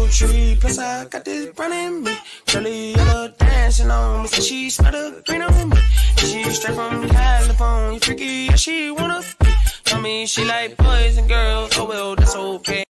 tree. Plus I got this brown in me. Curly yellow dancing on me. Say she smell the green on me. And she straight from California. Freaky, yeah, she wanna be. Tell me she like boys and girls. Oh well, that's okay.